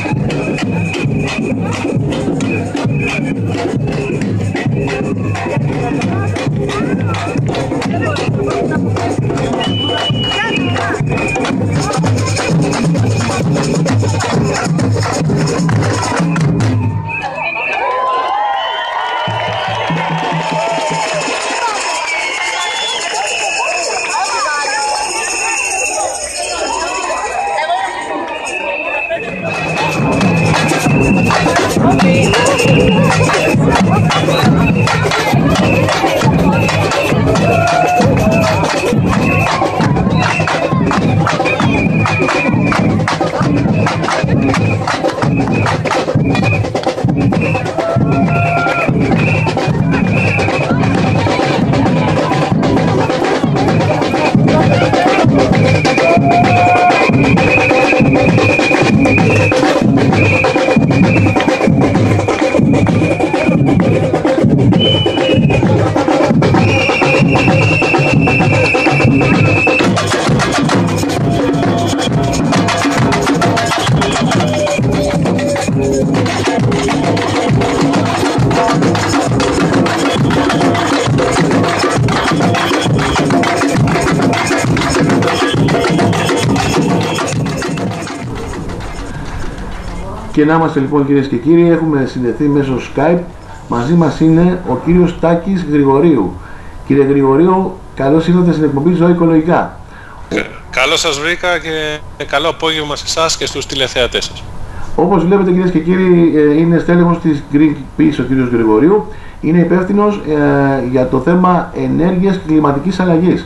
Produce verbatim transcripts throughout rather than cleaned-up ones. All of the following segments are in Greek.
Και να είμαστε λοιπόν κυρίες και κύριοι, έχουμε συνδεθεί μέσω Skype. Μαζί μας είναι ο κύριος Τάκης Γρηγορίου. Κύριε Γρηγορίου, καλώς ήρθατε στην εκπομπή Ζωή Οικολογικά. Καλώς σας βρήκα και καλό απόγευμα σε εσάς και στους τηλεθεατές σας. Όπως βλέπετε κυρίες και κύριοι, είναι στέλεχος της Greenpeace ο κύριος Γρηγορίου. Είναι υπεύθυνος ε, για το θέμα ενέργειας και κλιματικής αλλαγής.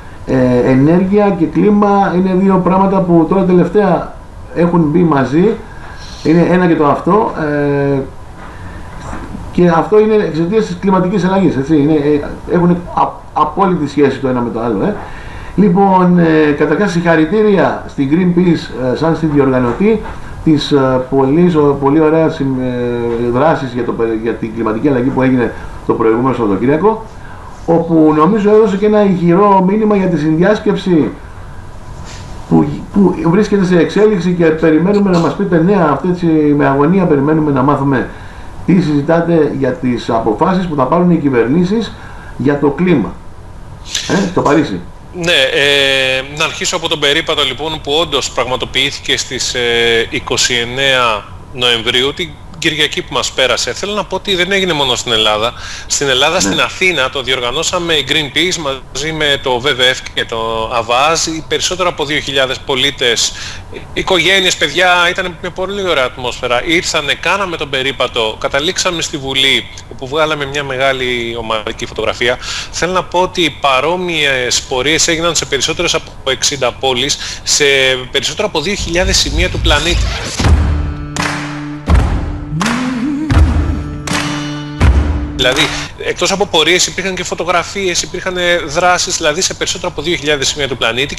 Ε, ενέργεια και κλίμα είναι δύο πράγματα που τώρα τελευταία έχουν μπει μαζί. Είναι ένα και το αυτό, ε, και αυτό είναι εξαιτίας της κλιματικής αλλαγής, έτσι, είναι, ε, έχουν α, απόλυτη σχέση το ένα με το άλλο. Ε. Λοιπόν, ε, καταρχάς συγχαρητήρια στην Greenpeace ε, σαν συνδιοργανωτή της ε, πολύ, πολύ ωραίας ε, δράσης για, το, για την κλιματική αλλαγή που έγινε το προηγούμενο Σαββατοκύριακο, όπου νομίζω έδωσε και ένα ηχηρό μήνυμα για τη συνδιάσκεψη Που, που βρίσκεται σε εξέλιξη και περιμένουμε να μας πείτε νέα, αυτή έτσι, με αγωνία περιμένουμε να μάθουμε τι συζητάτε για τις αποφάσεις που θα πάρουν οι κυβερνήσεις για το κλίμα ε, στο Παρίσι. Ναι, ε, να αρχίσω από τον περίπατο λοιπόν που όντως πραγματοποιήθηκε στις ε, είκοσι εννέα Νοεμβρίου, την Κυριακή που μας πέρασε. Θέλω να πω ότι δεν έγινε μόνο στην Ελλάδα. Στην Ελλάδα, ναι. Στην Αθήνα το διοργανώσαμε η Greenpeace μαζί με το βι βι εφ και το ΑΒΑΖ. Περισσότερο από δύο χιλιάδες πολίτες, οικογένειες, παιδιά, ήταν μια πολύ ωραία ατμόσφαιρα. Ήρθανε, κάναμε τον περίπατο, καταλήξαμε στη Βουλή, όπου βγάλαμε μια μεγάλη ομαδική φωτογραφία. Θέλω να πω ότι παρόμοιες πορείες έγιναν σε περισσότερες από εξήντα πόλεις, σε περισσότερο από δύο χιλιάδες σημεία του πλανήτη. Δηλαδή, εκτός από πορείες υπήρχαν και φωτογραφίες, υπήρχαν δράσεις, δηλαδή σε περισσότερο από δύο χιλιάδες σημεία του πλανήτη.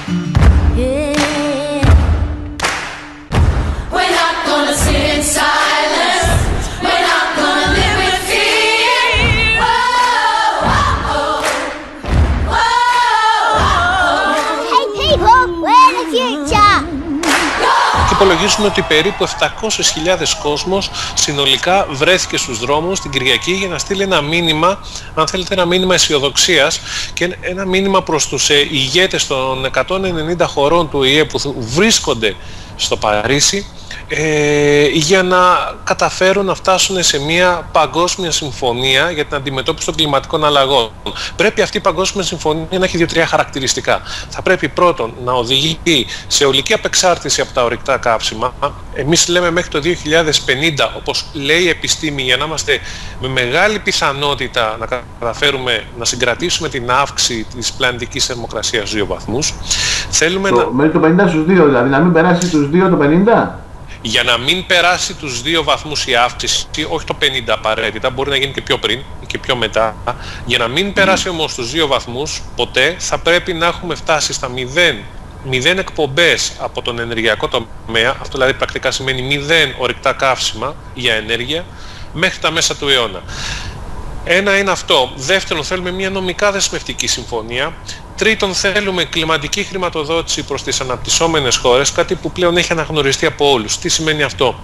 Υπολογίζουμε ότι περίπου επτακόσιες χιλιάδες κόσμος συνολικά βρέθηκε στους δρόμους την Κυριακή για να στείλει ένα μήνυμα, αν θέλετε ένα μήνυμα αισιοδοξίας και ένα μήνυμα προς τους ηγέτες των εκατόν ενενήντα χωρών του Ο Η Ε που βρίσκονται στο Παρίσι, ε, για να καταφέρουν να φτάσουν σε μια παγκόσμια συμφωνία για την αντιμετώπιση των κλιματικών αλλαγών. Πρέπει αυτή η παγκόσμια συμφωνία να έχει δύο-τρία χαρακτηριστικά. Θα πρέπει πρώτον να οδηγεί σε ολική απεξάρτηση από τα ορυκτά καύσιμα. Εμείς λέμε μέχρι το δύο χιλιάδες πενήντα, όπως λέει η επιστήμη, για να είμαστε με μεγάλη πιθανότητα να καταφέρουμε να συγκρατήσουμε την αύξηση της πλανητικής θερμοκρασίας δύο βαθμούς. Θέλουμε το, να... Μέχρι το πενήντα στους δύο, δηλαδή να μην περάσει τους δύο το πενήντα. Για να μην περάσει τους δύο βαθμούς η αύξηση, όχι το πενήντα απαραίτητα, μπορεί να γίνει και πιο πριν και πιο μετά. Για να μην περάσει όμως τους δύο βαθμούς ποτέ, θα πρέπει να έχουμε φτάσει στα μηδέν, μηδέν εκπομπές από τον ενεργειακό τομέα, αυτό δηλαδή πρακτικά σημαίνει μηδέν ορυκτά καύσιμα για ενέργεια, μέχρι τα μέσα του αιώνα. Ένα είναι αυτό. Δεύτερον, θέλουμε μια νομικά δεσμευτική συμφωνία. Τρίτον, θέλουμε κλιματική χρηματοδότηση προς τις αναπτυσσόμενες χώρες, κάτι που πλέον έχει αναγνωριστεί από όλους. Τι σημαίνει αυτό?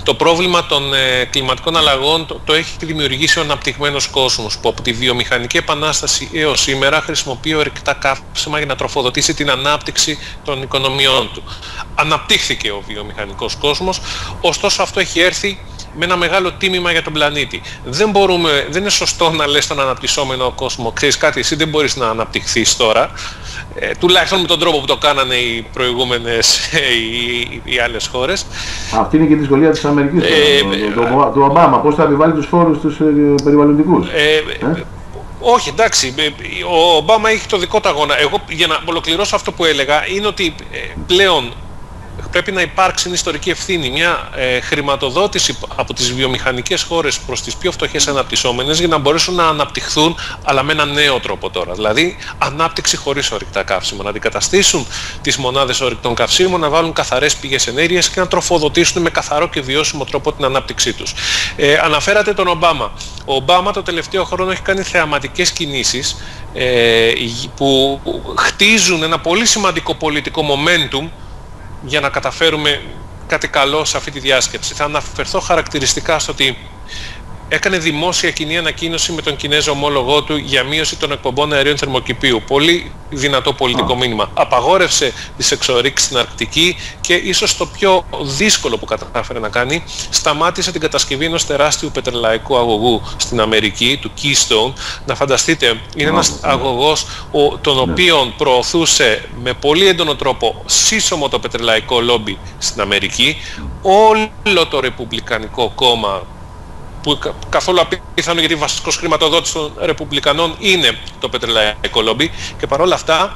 Το πρόβλημα των ε, κλιματικών αλλαγών το, το έχει δημιουργήσει ο αναπτυγμένος κόσμος, που από τη βιομηχανική επανάσταση έως σήμερα χρησιμοποιεί ορυκτά καύσιμα για να τροφοδοτήσει την ανάπτυξη των οικονομιών του. Αναπτύχθηκε ο βιομηχανικός κόσμος, ωστόσο αυτό έχει έρθει με ένα μεγάλο τίμημα για τον πλανήτη. Δεν μπορούμε, δεν είναι σωστό να λες στον αναπτυσσόμενο κόσμο, ξέρεις κάτι, εσύ δεν μπορείς να αναπτυχθείς τώρα, ε, τουλάχιστον με τον τρόπο που το κάνανε οι προηγούμενες οι, οι άλλες χώρες. Αυτή είναι και η δυσκολία της Αμερικής, ε, του, του, του Ομπάμα, πώς θα επιβάλλει τους φόρους τους ε, περιβαλλοντικούς. Ε, ε? Όχι, εντάξει, ο Ομπάμα έχει το δικό του αγώνα. Εγώ, για να ολοκληρώσω αυτό που έλεγα, είναι ότι ε, πλέον πρέπει να υπάρξει μια ιστορική ευθύνη, μια ε, χρηματοδότηση από τις βιομηχανικές χώρες προς τις πιο φτωχές αναπτυσσόμενες για να μπορέσουν να αναπτυχθούν, αλλά με ένα νέο τρόπο τώρα. Δηλαδή, ανάπτυξη χωρίς ορυκτά καύσιμα. Να αντικαταστήσουν τις μονάδες ορυκτών καυσίμων, να βάλουν καθαρές πηγές ενέργειας και να τροφοδοτήσουν με καθαρό και βιώσιμο τρόπο την ανάπτυξή τους. Ε, αναφέρατε τον Ομπάμα. Ο Ομπάμα το τελευταίο χρόνο έχει κάνει θεαματικές κινήσεις ε, που χτίζουν ένα πολύ σημαντικό πολιτικό momentum για να καταφέρουμε κάτι καλό σε αυτή τη διάσκεψη. Θα αναφερθώ χαρακτηριστικά στο ότι έκανε δημόσια κοινή ανακοίνωση με τον Κινέζο ομόλογό του για μείωση των εκπομπών αερίων θερμοκηπίου. Πολύ δυνατό πολιτικό μήνυμα. Απαγόρευσε τις εξορίξεις στην Αρκτική και ίσως το πιο δύσκολο που κατάφερε να κάνει, σταμάτησε την κατασκευή ενός τεράστιου πετρελαϊκού αγωγού στην Αμερική, του Keystone. Να φανταστείτε, είναι ένας αγωγός ο, τον οποίον προωθούσε με πολύ έντονο τρόπο σύσσωμο το πετρελαϊκό λόμπι στην Αμερική. Όλο το Ρεπουμπλικανικό κόμμα, που καθόλου απίθανο γιατί βασικός χρηματοδότης των Ρεπουμπλικανών είναι το πετρελαϊκό λόμπι, και παρόλα αυτά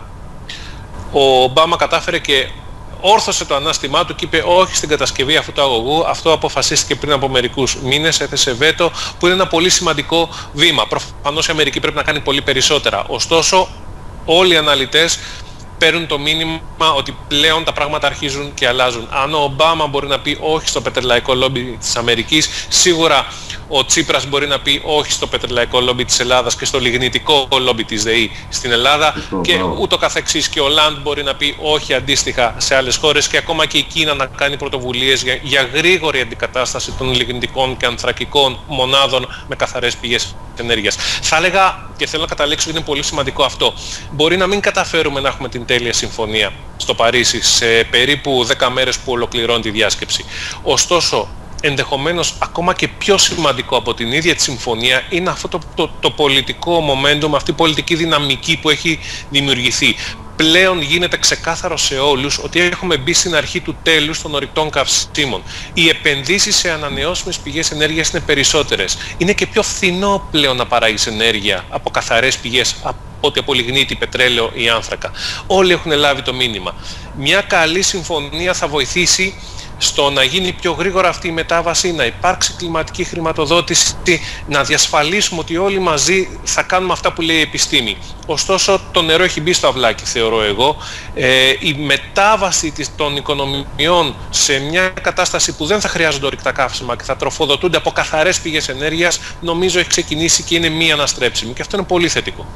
ο Ομπάμα κατάφερε και όρθωσε το ανάστημά του και είπε όχι στην κατασκευή αυτού του αγωγού. Αυτό αποφασίστηκε πριν από μερικούς μήνες, έθεσε βέτο, που είναι ένα πολύ σημαντικό βήμα. Προφανώς η Αμερική πρέπει να κάνει πολύ περισσότερα. Ωστόσο, όλοι οι αναλυτές παίρνουν το μήνυμα ότι πλέον τα πράγματα αρχίζουν και αλλάζουν. Αν ο Ομπάμα μπορεί να πει όχι στο πετρελαϊκό λόμπι της Αμερικής, σίγουρα ο Τσίπρας μπορεί να πει όχι στο πετρελαϊκό λόμπι της Ελλάδας και στο λιγνητικό λόμπι της ΔΕΗ στην Ελλάδα, και ούτω καθεξής, και ο Λαντ μπορεί να πει όχι αντίστοιχα σε άλλες χώρες, και ακόμα και η Κίνα να κάνει πρωτοβουλίες για, για γρήγορη αντικατάσταση των λιγνητικών και ανθρακικών μονάδων με καθαρές πηγές ενέργειας. Θα έλεγα, και θέλω να καταλήξω ότι είναι πολύ σημαντικό αυτό, μπορεί να μην καταφέρουμε να έχουμε την τέλεια συμφωνία στο Παρίσι σε περίπου δέκα μέρες που ολοκληρώνει τη διάσκεψη. Ωστόσο, ενδεχομένως ακόμα και πιο σημαντικό από την ίδια τη συμφωνία είναι αυτό το, το, το πολιτικό momentum, αυτή η πολιτική δυναμική που έχει δημιουργηθεί. Πλέον γίνεται ξεκάθαρο σε όλους ότι έχουμε μπει στην αρχή του τέλους των ορυκτών καυσίμων. Οι επενδύσεις σε ανανεώσιμες πηγές ενέργειας είναι περισσότερες. Είναι και πιο φθηνό πλέον να παράγεις ενέργεια από καθαρές πηγές, από ό,τι από λιγνίτη, πετρέλαιο ή άνθρακα. Όλοι έχουν λάβει το μήνυμα. Μια καλή συμφωνία θα βοηθήσει στο να γίνει πιο γρήγορα αυτή η μετάβαση, να υπάρξει κλιματική χρηματοδότηση, να διασφαλίσουμε ότι όλοι μαζί θα κάνουμε αυτά που λέει η επιστήμη. Ωστόσο, το νερό έχει μπει στο αυλάκι, θεωρώ εγώ. Ε, η μετάβαση των οικονομιών σε μια κατάσταση που δεν θα χρειάζονται ορυκτά καύσιμα και θα τροφοδοτούνται από καθαρές πηγές ενέργειας, νομίζω έχει ξεκινήσει και είναι μη αναστρέψιμη. Και αυτό είναι πολύ θετικό.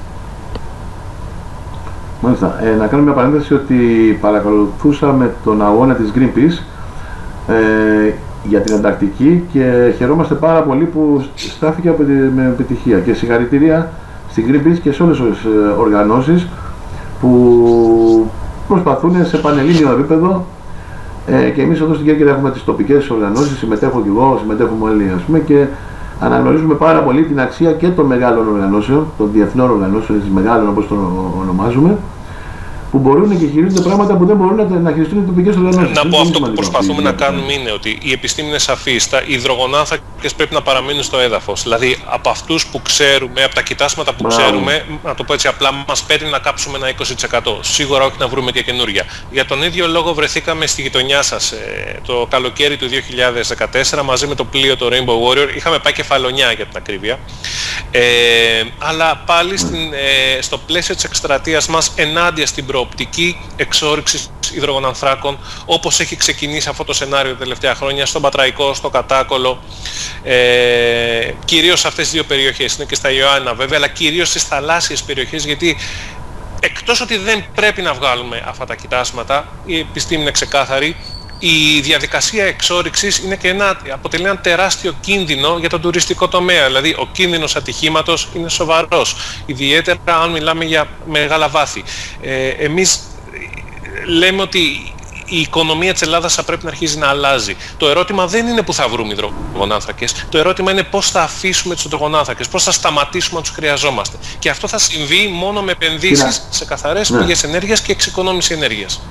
Μάλιστα. Ε, να κάνω μια παρένθεση ότι παρακολουθούσαμε τον αγώνα της Greenpeace ε, για την Ανταρκτική και χαιρόμαστε πάρα πολύ που στάθηκε με επιτυχία, και συγχαρητήρια στην Greenpeace και σε όλες τις οργανώσεις που προσπαθούν σε πανελλήνιο επίπεδο, ε, και εμείς εδώ στην Κέρκυρα έχουμε τις τοπικές οργανώσεις, συμμετέχω και εγώ, συμμετέχουμε όλοι, ας πούμε, και αναγνωρίζουμε πάρα πολύ την αξία και των μεγάλων οργανώσεων, των διεθνών οργανώσεων, τις μεγάλων όπως το ονομάζουμε, που μπορούν και χειρίζονται πράγματα που δεν μπορούν να χειριστούν οι τοπικές οργανώσεις. Να πω αυτό που προσπαθούμε να κάνουμε είναι ότι η επιστήμη είναι σαφής. Τα υδρογονάνθρακες πρέπει να παραμείνουν στο έδαφος. Δηλαδή από αυτούς που ξέρουμε, από τα κοιτάσματα που Μπράβο. ξέρουμε, να το πω έτσι απλά, μας παίρνει να κάψουμε ένα είκοσι τοις εκατό. Σίγουρα όχι να βρούμε και καινούρια. Για τον ίδιο λόγο βρεθήκαμε στη γειτονιά σας το καλοκαίρι του δύο χιλιάδες δεκατέσσερα μαζί με το πλοίο το Rainbow Warrior. Είχαμε πάει Κεφαλονιά για την ακρίβεια. Ε, αλλά πάλι στην, ε, στο πλαίσιο της εκστρατείας μας ενάντια στην προοπτική εξόρυξης υδρογονανθράκων, όπως έχει ξεκινήσει αυτό το σενάριο τα τελευταία χρόνια στον Πατραϊκό, στο Κατάκολο, ε, κυρίως σε αυτές τις δύο περιοχές, είναι και στα Ιωάννα βέβαια, αλλά κυρίως στις θαλάσσιες περιοχές, γιατί εκτός ότι δεν πρέπει να βγάλουμε αυτά τα κοιτάσματα, η επιστήμη είναι ξεκάθαρη, η διαδικασία εξόρυξης είναι και ένα, αποτελεί ένα τεράστιο κίνδυνο για τον τουριστικό τομέα. Δηλαδή, ο κίνδυνος ατυχήματος είναι σοβαρός, ιδιαίτερα αν μιλάμε για μεγάλα βάθη. Ε, εμείς λέμε ότι η οικονομία της Ελλάδας θα πρέπει να αρχίζει να αλλάζει. Το ερώτημα δεν είναι που θα βρούμε υδρογονάνθρακες. Το ερώτημα είναι πώς θα αφήσουμε τους υδρογονάνθρακες, πώς θα σταματήσουμε να τους χρειαζόμαστε. Και αυτό θα συμβεί μόνο με επενδύσεις σε καθαρές ναι. πηγές ενέργειας και εξοικονόμηση ενέργειας.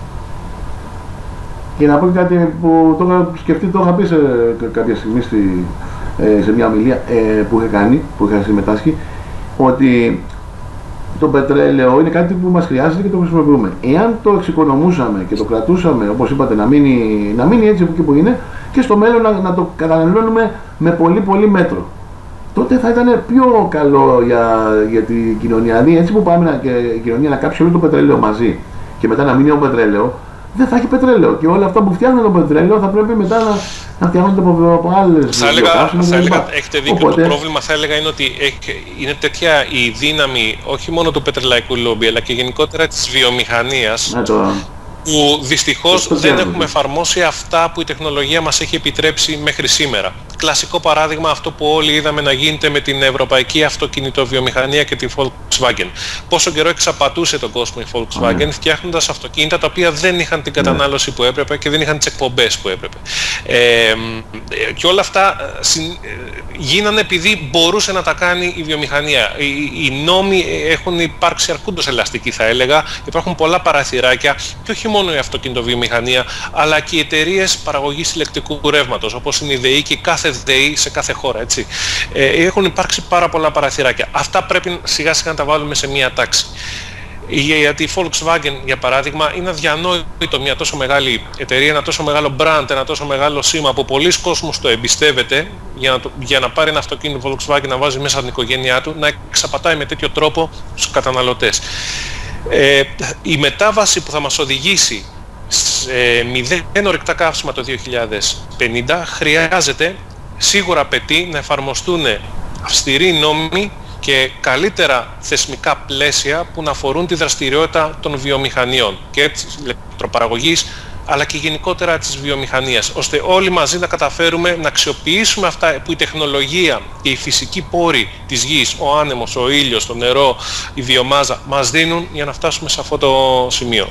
Και να πω κάτι που το είχα σκεφτεί, το είχα πει σε κάποια στιγμή στη, σε μια ομιλία ε, που είχα κάνει, που είχα συμμετάσχει, ότι το πετρέλαιο είναι κάτι που μας χρειάζεται και το χρησιμοποιούμε. Εάν το εξοικονομούσαμε και το κρατούσαμε, όπως είπατε, να μείνει, να μείνει έτσι που και που είναι, και στο μέλλον να, να το καταναλώνουμε με πολύ πολύ μέτρο, τότε θα ήταν πιο καλό για, για την κοινωνία. Δηλαδή, έτσι που πάμε να, και η κοινωνία να κάψει όλο το πετρέλαιο μαζί και μετά να μείνει ο πετρέλαιο, δεν θα έχει πετρέλαιο. Και όλα αυτά που φτιάχνουν το πετρέλαιο θα πρέπει μετά να, να φτιάχνονται από, από άλλες. Θα έλεγα, θα έλεγα έχετε δίκιο. Οπότε, το πρόβλημα θα έλεγα είναι ότι έχει, είναι τέτοια η δύναμη όχι μόνο του πετρελαϊκού λόμπι, αλλά και γενικότερα της βιομηχανίας. Ναι, το... που δυστυχώς το δεν έχουμε εφαρμόσει αυτά που η τεχνολογία μας έχει επιτρέψει μέχρι σήμερα. Κλασικό παράδειγμα αυτό που όλοι είδαμε να γίνεται με την ευρωπαϊκή αυτοκινητοβιομηχανία και τη Volkswagen. Πόσο καιρό εξαπατούσε τον κόσμο η Volkswagen mm. φτιάχνοντας αυτοκίνητα τα οποία δεν είχαν την κατανάλωση mm. που έπρεπε και δεν είχαν τις εκπομπές που έπρεπε. Ε, και όλα αυτά συ, γίνανε επειδή μπορούσε να τα κάνει η βιομηχανία. Οι, οι νόμοι έχουν υπάρξει αρκούντως ελαστικοί, θα έλεγα. Υπάρχουν πολλά παραθυράκια και όχι μόνο η αυτοκινητοβιομηχανία, αλλά και οι εταιρείες παραγωγής ηλεκτρικού ρεύματος, όπως είναι η ΔΕΗ και κάθε ΔΕΗ σε κάθε χώρα. Έτσι. Ε, έχουν υπάρξει πάρα πολλά παραθυράκια. Αυτά πρέπει σιγά σιγά να τα βάλουμε σε μία τάξη. Γιατί η Volkswagen, για παράδειγμα, είναι αδιανόητο μια τόσο μεγάλη εταιρεία, ένα τόσο μεγάλο brand, ένα τόσο μεγάλο σήμα που πολλοί κόσμος το εμπιστεύεται για να, το, για να πάρει ένα αυτοκίνητο Volkswagen να βάζει μέσα την οικογένειά του, να εξαπατάει με τέτοιο τρόπο τους καταναλωτές. Ε, η μετάβαση που θα μας οδηγήσει σε μηδέν ορυκτά καύσιμα το δύο χιλιάδες πενήντα χρειάζεται, σίγουρα απαιτεί να εφαρμοστούν αυστηροί νόμοι και καλύτερα θεσμικά πλαίσια που να αφορούν τη δραστηριότητα των βιομηχανιών και της ηλεκτροπαραγωγής, αλλά και γενικότερα της βιομηχανίας, ώστε όλοι μαζί να καταφέρουμε να αξιοποιήσουμε αυτά που η τεχνολογία και οι φυσικοί πόροι της γης, ο άνεμος, ο ήλιος, το νερό, η βιομάζα, μας δίνουν για να φτάσουμε σε αυτό το σημείο.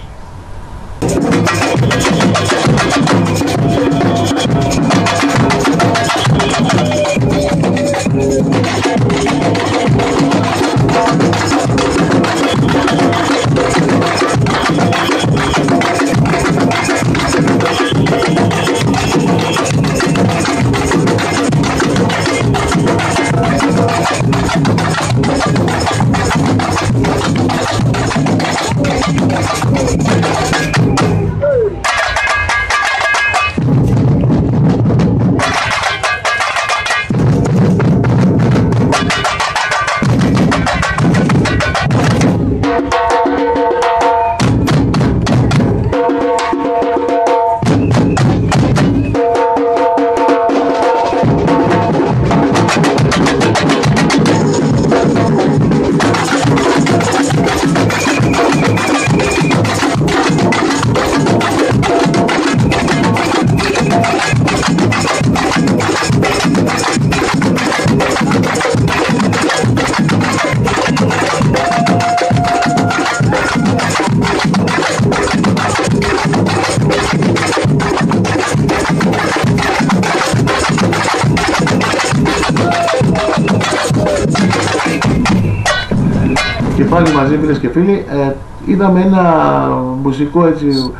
Πάλι μαζί, φίλες και φίλοι, ε, είδαμε ένα μουσικό έτσι,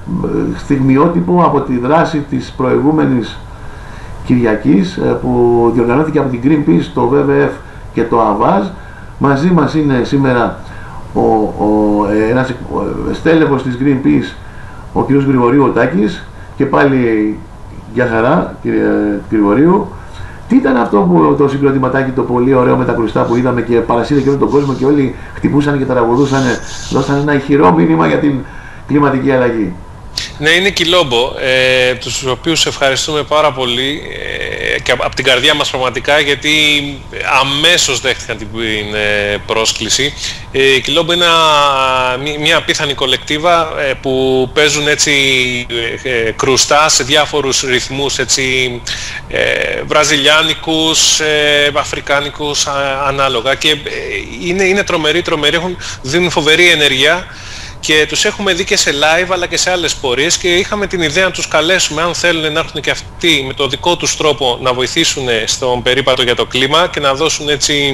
στιγμιότυπο από τη δράση της προηγούμενης Κυριακής ε, που διοργανώθηκε από την Greenpeace, το ντάμπλιου ντάμπλιου εφ και το ΑΒΑΖ. Μαζί μας είναι σήμερα ο, ο, ε, ένας στέλεχος της Greenpeace, ο κ. Γρηγορίου ο Τάκης, και πάλι για χαρά, κύριε Γρηγορίου. Τι ήταν αυτό που το συγκροτηματάκι το πολύ ωραίο με τα κρουστά που είδαμε και παρασύρε και όλο τον κόσμο και όλοι χτυπούσαν και τραγουδούσαν, δώσαν ένα ηχηρό μήνυμα για την κλιματική αλλαγή? Ναι, είναι Κιλόμπο, ε, τους οποίους ευχαριστούμε πάρα πολύ ε, και από την καρδιά μας πραγματικά, γιατί αμέσως δέχτηκαν την ε, πρόσκληση. Ε, Κιλόμπο είναι μια, μια απίθανη κολεκτίβα ε, που παίζουν έτσι ε, κρουστά σε διάφορους ρυθμούς, έτσι ε, βραζιλιάνικους, ε, αφρικάνικους α, ανάλογα, και ε, είναι, είναι τρομεροί, τρομεροί, έχουν, δίνουν φοβερή ενέργεια. Και τους έχουμε δει και σε live αλλά και σε άλλες πορείες, και είχαμε την ιδέα να τους καλέσουμε, αν θέλουν, να έρθουν και αυτοί με το δικό τους τρόπο να βοηθήσουν στον περίπατο για το κλίμα και να δώσουν έτσι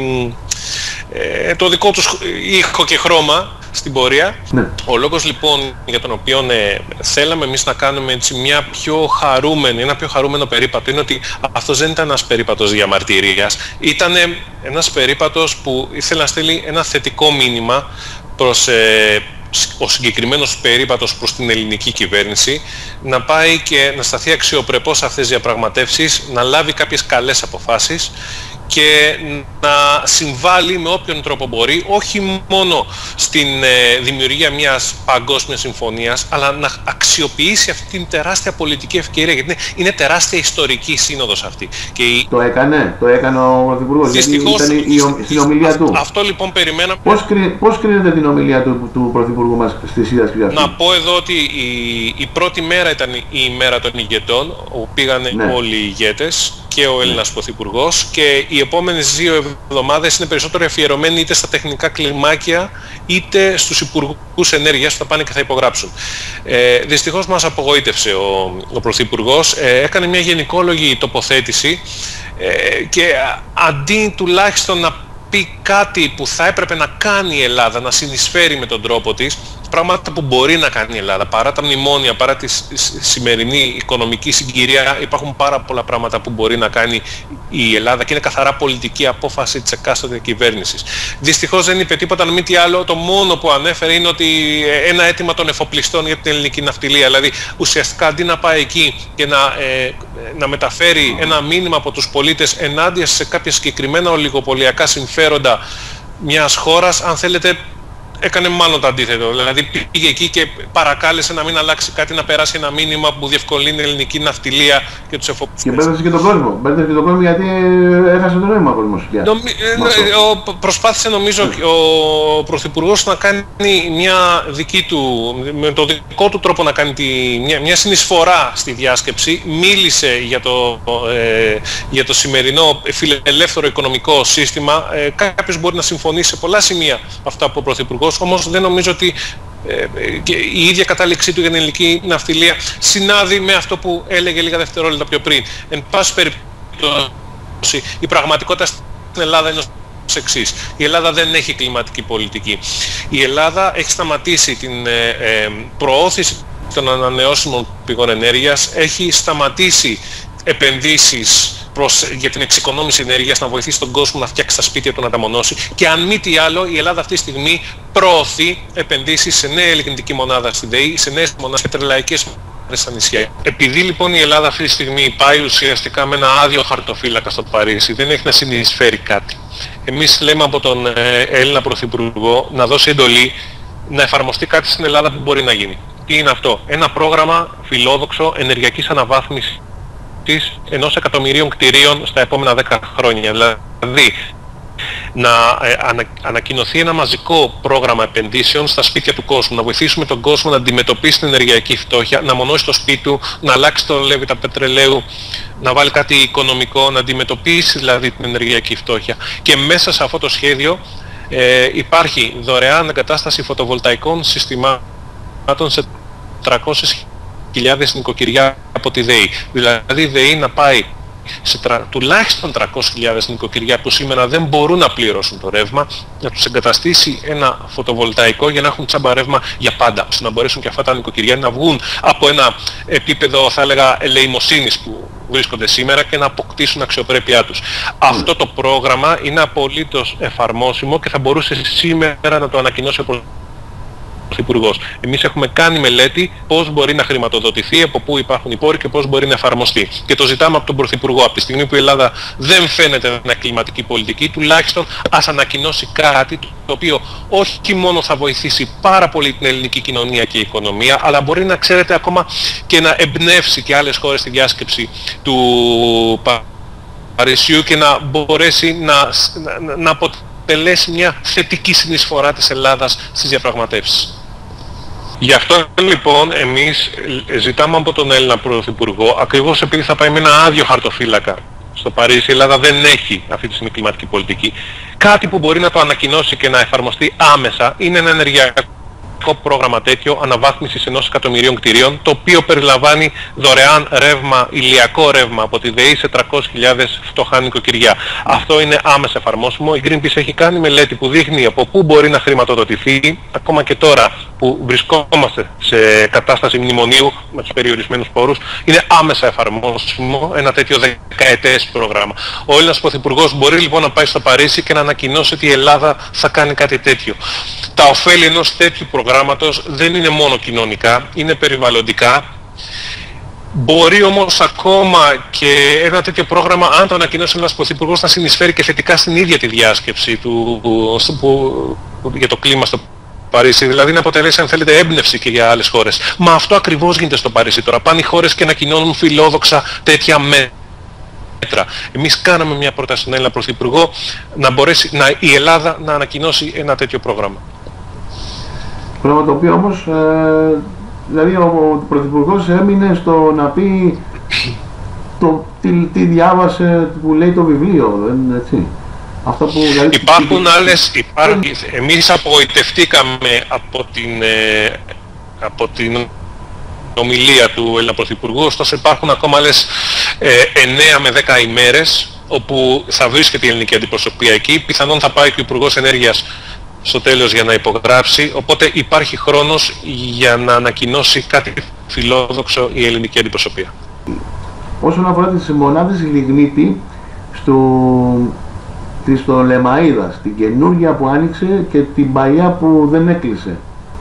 ε, το δικό τους ήχο και χρώμα στην πορεία. Ναι. Ο λόγος λοιπόν για τον οποίο ε, θέλαμε εμείς να κάνουμε έτσι μια πιο χαρούμενη, ένα πιο χαρούμενο περίπατο, είναι ότι αυτός δεν ήταν ένας περίπατος διαμαρτυρίας, ήταν ένας περίπατος που ήθελε να στείλει ένα θετικό μήνυμα προς ε, ο συγκεκριμένος περίπατος προς την ελληνική κυβέρνηση, να πάει και να σταθεί αξιοπρεπώς σε αυτές τις διαπραγματεύσεις, να λάβει κάποιες καλές αποφάσεις και να συμβάλλει με όποιον τρόπο μπορεί, όχι μόνο στην ε, δημιουργία μιας παγκόσμιας συμφωνίας, αλλά να αξιοποιήσει αυτή την τεράστια πολιτική ευκαιρία, γιατί είναι, είναι τεράστια ιστορική σύνοδος αυτή. Και η... Το έκανε, το έκανε ο Πρωθυπουργός, δυστυχώς, γιατί ήταν η, η, στην ομιλία α, του. Αυτό λοιπόν περιμέναμε. Πώς, κρι, πώς κρίνεται την ομιλία του, του Πρωθυπουργού μας στη σύνταξη αυτή? Να πω εδώ ότι η, η πρώτη μέρα ήταν η ημέρα των ηγετών, όπου πήγανε ναι. όλοι οι ηγέτες και ο Έλληνας ναι. Πρωθυπουργός, και οι επόμενες δύο εβδομάδες είναι περισσότερο αφιερωμένοι είτε στα τεχνικά κλιμάκια είτε στους υπουργούς ενέργειας που θα πάνε και θα υπογράψουν. Ε, δυστυχώς μας απογοήτευσε ο, ο Πρωθυπουργός, ε, έκανε μια γενικόλογη τοποθέτηση ε, και αντί τουλάχιστον να πει κάτι που θα έπρεπε να κάνει η Ελλάδα, να συνεισφέρει με τον τρόπο της, πράγματα που μπορεί να κάνει η Ελλάδα, παρά τα μνημόνια, παρά τη σημερινή οικονομική συγκυρία, υπάρχουν πάρα πολλά πράγματα που μπορεί να κάνει η Ελλάδα και είναι καθαρά πολιτική απόφαση της εκάστοτε κυβέρνησης. Δυστυχώς δεν είπε τίποτα, αν μη τι άλλο, το μόνο που ανέφερε είναι ότι ένα αίτημα των εφοπλιστών για την ελληνική ναυτιλία, δηλαδή ουσιαστικά αντί να πάει εκεί και να, ε, να μεταφέρει ένα μήνυμα από τους πολίτες ενάντια σε κάποια συγκεκριμένα ολιγοπωλιακά συμφέροντα μιας χώρας, αν θέλετε, έκανε μάλλον το αντίθετο. Δηλαδή πήγε εκεί και παρακάλεσε να μην αλλάξει κάτι, να περάσει ένα μήνυμα που διευκολύνει η ελληνική ναυτιλία και τους εφοπλιστές. Και μπέρδεψε και τον κόσμο. Μπέρδεψε και τον κόσμο γιατί έχασε το νόημα ο κόσμος. Νομι... ο... Προσπάθησε νομίζω mm. ο Πρωθυπουργός να κάνει μια δική του, με το δικό του τρόπο να κάνει τη... μια... μια συνεισφορά στη διάσκεψη. Μίλησε για το, ε... για το σημερινό φιλελεύθερο οικονομικό σύστημα. Ε... Κάποιος μπορεί να συμφωνήσει σε πολλά σημεία αυτά που ο Πρωθυπουργός, όμως δεν νομίζω ότι ε, και η ίδια κατάληξή του για την ελληνική ναυτιλία συνάδει με αυτό που έλεγε λίγα δευτερόλεπτα πιο πριν. Εν πάση περιπτώσει, η πραγματικότητα στην Ελλάδα είναι ως εξής. Η Ελλάδα δεν έχει κλιματική πολιτική. Η Ελλάδα έχει σταματήσει την ε, ε, προώθηση των ανανεώσιμων πηγών ενέργειας, έχει σταματήσει επενδύσεις προς, για την εξοικονόμηση ενέργειας, να βοηθήσει τον κόσμο να φτιάξει τα σπίτια του, να τα μονώσει, και αν μη τι άλλο η Ελλάδα αυτή τη στιγμή προωθεί επενδύσεις σε νέα ηλεκτρική μονάδα στη ΔΕΗ, σε νέες μονάδες πετρελαϊκές στα νησιά. Επειδή λοιπόν η Ελλάδα αυτή τη στιγμή πάει ουσιαστικά με ένα άδειο χαρτοφύλακα στο Παρίσι, δεν έχει να συνεισφέρει κάτι. Εμείς λέμε από τον ε, Έλληνα Πρωθυπουργό να δώσει εντολή να εφαρμοστεί κάτι στην Ελλάδα που μπορεί να γίνει. Τι είναι αυτό? Ένα πρόγραμμα φιλόδοξο ενεργειακής αναβάθμισης ενός εκατομμυρίων κτηρίων στα επόμενα δέκα χρόνια. Δηλαδή να ε, ανα, ανακοινωθεί ένα μαζικό πρόγραμμα επενδύσεων στα σπίτια του κόσμου, να βοηθήσουμε τον κόσμο να αντιμετωπίσει την ενεργειακή φτώχεια, να μονώσει το σπίτι του, να αλλάξει το λέβητα πετρελαίου, να βάλει κάτι οικονομικό, να αντιμετωπίσει δηλαδή την ενεργειακή φτώχεια. Και μέσα σε αυτό το σχέδιο ε, υπάρχει δωρεάν εγκατάσταση φωτοβολταϊκών συστημάτων σε τριακόσιες χιλιάδες νοικοκυριά από τη ΔΕΗ. Δηλαδή η ΔΕΗ να πάει σε τρα... τουλάχιστον τριακόσιες χιλιάδες νοικοκυριά που σήμερα δεν μπορούν να πληρώσουν το ρεύμα, να τους εγκαταστήσει ένα φωτοβολταϊκό για να έχουν τσάμπα ρεύμα για πάντα, ώστε να μπορέσουν και αυτά τα νοικοκυριά να βγουν από ένα επίπεδο, θα έλεγα, ελεημοσύνης που βρίσκονται σήμερα και να αποκτήσουν αξιοπρέπειά τους. Mm. Αυτό το πρόγραμμα είναι απολύτως εφαρμόσιμο και θα μπορούσε σήμερα να το ανακοινώσει ο Πρωθυπουργός. Εμείς έχουμε κάνει μελέτη πώς μπορεί να χρηματοδοτηθεί, από πού υπάρχουν οι πόροι και πώς μπορεί να εφαρμοστεί. Και το ζητάμε από τον Πρωθυπουργό. Από τη στιγμή που η Ελλάδα δεν φαίνεται να κλιματική πολιτική, τουλάχιστον ας ανακοινώσει κάτι το οποίο όχι μόνο θα βοηθήσει πάρα πολύ την ελληνική κοινωνία και η οικονομία, αλλά μπορεί να, ξέρετε, ακόμα και να εμπνεύσει και άλλες χώρες στη διάσκεψη του Παρισιού και να μπορέσει να, να, να αποτελέσει μια θετική συνεισφορά της Ελλάδας στις διαπραγματεύσεις. Γι' αυτό λοιπόν εμείς ζητάμε από τον Έλληνα Πρωθυπουργό, ακριβώς επειδή θα πάει με ένα άδειο χαρτοφύλακα στο Παρίσι, η Ελλάδα δεν έχει αυτή τη στιγμή κλιματική πολιτική, κάτι που μπορεί να το ανακοινώσει και να εφαρμοστεί άμεσα είναι ένα ενεργειακό πρόγραμμα τέτοιο αναβάθμισης ενός εκατομμυρίων κτηρίων, το οποίο περιλαμβάνει δωρεάν ρεύμα, ηλιακό ρεύμα από τη ΔΕΗ σε τριακόσιες χιλιάδες φτωχά νοικοκυριά. Αυτό είναι άμεσα εφαρμόσιμο. Η Greenpeace έχει κάνει μελέτη που δείχνει από πού μπορεί να χρηματοδοτηθεί, ακόμα και τώρα που βρισκόμαστε σε κατάσταση μνημονίου με τους περιορισμένους πόρους, είναι άμεσα εφαρμόσιμο ένα τέτοιο δεκαετές πρόγραμμα. Ο Έλληνας Πρωθυπουργός μπορεί λοιπόν να πάει στο Παρίσι και να ανακοινώσει ότι η Ελλάδα θα κάνει κάτι τέτοιο. Τα ωφέλη ενός τέτοιου προγράμματος δεν είναι μόνο κοινωνικά, είναι περιβαλλοντικά. Μπορεί όμως ακόμα και ένα τέτοιο πρόγραμμα, αν το ανακοινώσει ένας Πρωθυπουργός, να συνεισφέρει και θετικά στην ίδια τη διάσκεψη του, που, που, για το κλίμα στο Παρίσι, δηλαδή να αποτελέσει, αν θέλετε, έμπνευση και για άλλες χώρες. Μα αυτό ακριβώς γίνεται στο Παρίσι τώρα. Πάνε οι χώρες και ανακοινώνουν φιλόδοξα τέτοια μέτρα. Εμείς κάναμε μια πρόταση στον Έλληνα Πρωθυπουργό να μπορέσει να, η Ελλάδα να ανακοινώσει ένα τέτοιο πρόγραμμα. Πράγμα το οποίο όμως, ε, δηλαδή ο Πρωθυπουργός έμεινε στο να πει το, τι, τι διάβασε, που λέει το βιβλίο, δεν έτσι. Αυτό που, δηλαδή, υπάρχουν τι, άλλες, υπάρχει, εμείς απογοητευτήκαμε από την, ε, από την ομιλία του Έλληνα Πρωθυπουργού, ωστόσο υπάρχουν ακόμα άλλες ε, εννέα με δέκα ημέρες όπου θα βρίσκεται η ελληνική αντιπροσωπεία εκεί, πιθανόν θα πάει και ο Υπουργός Ενέργειας στο τέλος για να υπογράψει, οπότε υπάρχει χρόνος για να ανακοινώσει κάτι φιλόδοξο η ελληνική αντιπροσωπεία. Όσον αφορά τις μονάδες λιγνίτη στο, στο Λεμαΐδα, την καινούργια που άνοιξε και την παλιά που δεν έκλεισε.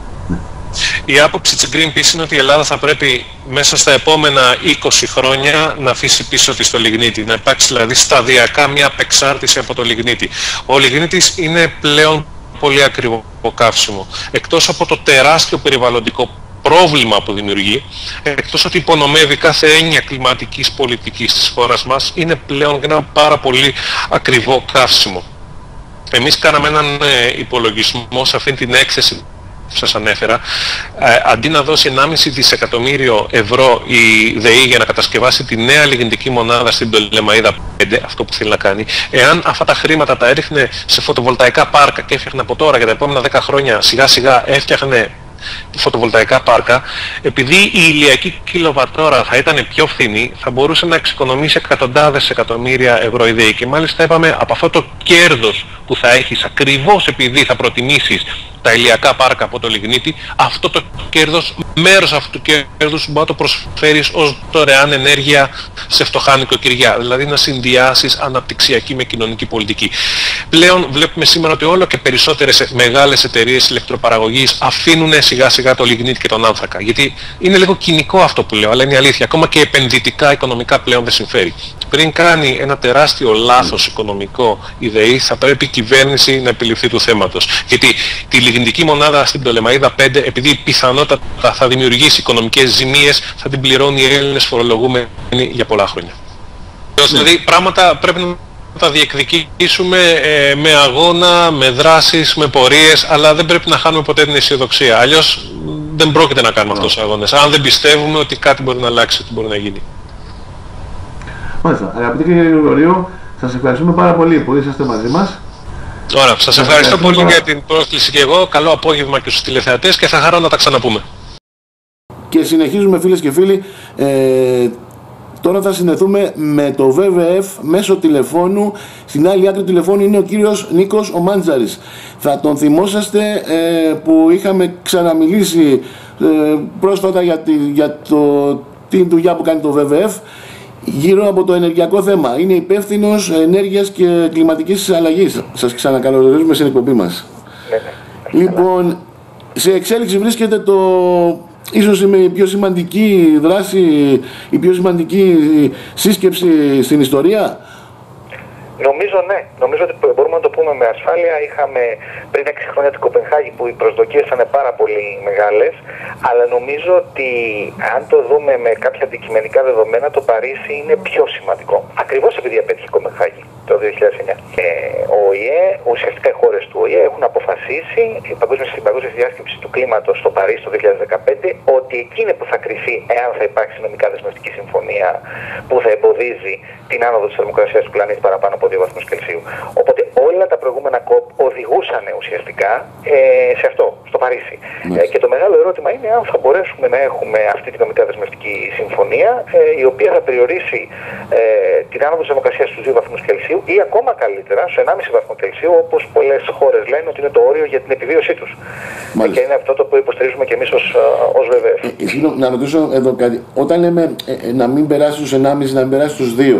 Η άποψη της Greenpeace είναι ότι η Ελλάδα θα πρέπει μέσα στα επόμενα είκοσι χρόνια να αφήσει πίσω της το λιγνίτη, να υπάρξει δηλαδή σταδιακά μια απεξάρτηση από το λιγνίτη. Ο λιγνίτης είναι πλέον πολύ ακριβό καύσιμο. Εκτός από το τεράστιο περιβαλλοντικό πρόβλημα που δημιουργεί, εκτός ότι υπονομεύει κάθε έννοια κλιματικής πολιτικής της χώρας μας, είναι πλέον ένα πάρα πολύ ακριβό καύσιμο. Εμείς κάναμε έναν ε, υπολογισμό σε αυτήν την έκθεση που σας ανέφερα, ε, αντί να δώσει ενάμιση δισεκατομμύριο ευρώ η ΔΕΗ για να κατασκευάσει τη νέα λιγνητική μονάδα στην Λεμαΐδα πέντε, αυτό που θέλει να κάνει, εάν αυτά τα χρήματα τα έριχνε σε φωτοβολταϊκά πάρκα και έφτιαχνε από τώρα για τα επόμενα δέκα χρόνια σιγά σιγά έφτιαχνε φωτοβολταϊκά πάρκα, επειδή η ηλιακή κιλοβατόρα θα ήταν πιο φθηνή, θα μπορούσε να εξοικονομήσει εκατοντάδες εκατομμύρια ευρώ η ΔΕΗ. Και μάλιστα είπαμε, από αυτό το κέρδος που θα έχεις ακριβώς επειδή θα προτιμήσεις τα ηλιακά πάρκα από το λιγνίτη, αυτό το κέρδος, μέρος αυτού του κέρδους μπορεί να το προσφέρεις ως δωρεάν ενέργεια σε φτωχά νοικοκυριά, δηλαδή να συνδυάσεις αναπτυξιακή με κοινωνική πολιτική. Πλέον βλέπουμε σήμερα ότι όλο και περισσότερες μεγάλες εταιρείες ηλεκτροπαραγωγής αφήνουν σιγά σιγά το λιγνίτη και τον άνθρακα, γιατί είναι λίγο κοινικό αυτό που λέω, αλλά είναι αλήθεια, ακόμα και επενδυτικά, οικονομικά πλέον δεν συμφέρει. Πριν κάνει ένα τεράστιο λάθος οικονομικό η ΔΕΗ, θα πρέπει η κυβέρνηση να επιληφθεί του θέματος. Γιατί τη λιγνητική μονάδα στην Λεμαΐδα πέντε, επειδή πιθανότατα θα δημιουργήσει οικονομικές ζημίες, θα την πληρώνει οι Έλληνες φορολογούμενοι για πολλά χρόνια. Mm. Δηλαδή πράγματα πρέπει να τα διεκδικήσουμε ε, με αγώνα, με δράσεις, με πορείες, αλλά δεν πρέπει να χάνουμε ποτέ την αισιοδοξία. Αλλιώς δεν πρόκειται να κάνουμε mm. αυτούς τους αγώνες. Αν δεν πιστεύουμε ότι κάτι μπορεί να αλλάξει, ότι μπορεί να γίνει. Μάλιστα. Αγαπητοί κύριε Γρηγορίου, σας ευχαριστούμε πάρα πολύ που είσαστε μαζί μας. Ωραία, σας ευχαριστώ πολύ πάρα... για την πρόσκληση και εγώ. Καλό απόγευμα και στους τηλεθεατές και θα χαρώ να τα ξαναπούμε. Και συνεχίζουμε, φίλες και φίλοι. Ε, τώρα θα συνδεθούμε με το βι βι εφ μέσω τηλεφώνου. Στην άλλη άκρη του τηλεφώνου είναι ο κύριος Νίκος ο Μάντζαρης. Θα τον θυμόσαστε ε, που είχαμε ξαναμιλήσει ε, πρόσφατα για, τη, για το, την δουλειά που κάνει το βι βι εφ γύρω από το ενεργειακό θέμα. Είναι υπεύθυνος ενέργειας και κλιματικής αλλαγής. Σας ξανακαλωσορίζουμε στην εκπομπή μας. Ναι, ναι. Λοιπόν, σε εξέλιξη βρίσκεται το, ίσως η πιο σημαντική δράση, η πιο σημαντική σύσκεψη στην ιστορία. Νομίζω ναι. Νομίζω ότι μπορούμε να το πούμε με ασφάλεια. Είχαμε πριν έξι χρόνια την Κοπενχάγη που οι προσδοκίες ήταν πάρα πολύ μεγάλες, αλλά νομίζω ότι αν το δούμε με κάποια αντικειμενικά δεδομένα, το Παρίσι είναι πιο σημαντικό. Ακριβώς επειδή απέτυχε η Κοπενχάγη το δύο χιλιάδες εννιά. Ε, ο ΟΗΕ, ουσιαστικά οι χώρες του ΟΗΕ έχουν αποφασίσει η παγκόσμια, στην παγκόσμια διάσκεψη του κλίματος στο Παρίσι το δύο χιλιάδες δεκαπέντε ότι εκείνη που θα κριθεί εάν θα υπάρξει νομικά δεσμευτική συμφωνία που θα εμποδίζει την άνοδο της θερμοκρασίας του πλανήτη παραπάνω από δύο βαθμούς Κελσίου. Οπότε όλα τα προηγούμενα κοπ οδηγούσαν ουσιαστικά ε, σε αυτό, στο Παρίσι. Mm. Ε, και το μεγάλο ερώτημα είναι αν θα μπορέσουμε να έχουμε αυτή τη νομικά δεσμευτική συμφωνία ε, η οποία θα περιορίσει ε, την άνοδο της θερμοκρασίας στους δύο βαθμούς Κελσίου ή ακόμα καλύτερα στους ενάμιση βαθμό Κελσίου, όπως πολλές χώρες λένε ότι είναι το όριο για την επιβίωσή τους. Ε, και είναι αυτό το που υποστηρίζουμε και εμείς ως, ως βεβαίως. Ε, να ρωτήσω εδώ κάτι. Όταν λέμε ε, να μην περάσει στους ενάμιση, να μην περάσει στους δύο,